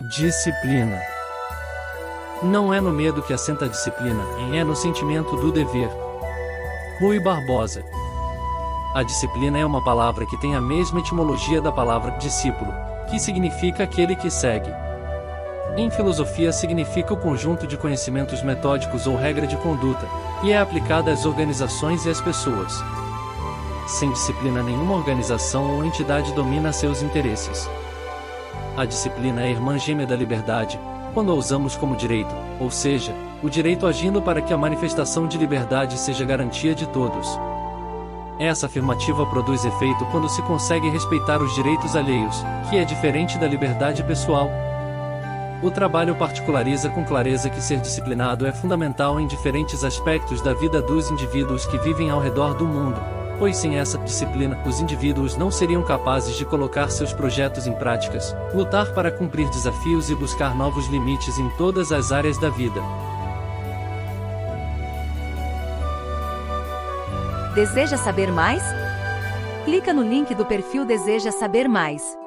Disciplina. Não é no medo que assenta a disciplina, é no sentimento do dever. Rui Barbosa. A disciplina é uma palavra que tem a mesma etimologia da palavra discípulo, que significa aquele que segue. Em filosofia significa o conjunto de conhecimentos metódicos ou regra de conduta, e é aplicada às organizações e às pessoas. Sem disciplina, nenhuma organização ou entidade domina seus interesses. A disciplina é a irmã gêmea da liberdade, quando a usamos como direito, ou seja, o direito agindo para que a manifestação de liberdade seja garantia de todos. Essa afirmativa produz efeito quando se consegue respeitar os direitos alheios, que é diferente da liberdade pessoal. O trabalho particulariza com clareza que ser disciplinado é fundamental em diferentes aspectos da vida dos indivíduos que vivem ao redor do mundo, pois sem essa disciplina, os indivíduos não seriam capazes de colocar seus projetos em práticas, lutar para cumprir desafios e buscar novos limites em todas as áreas da vida. Deseja saber mais? Clica no link do perfil Deseja Saber Mais.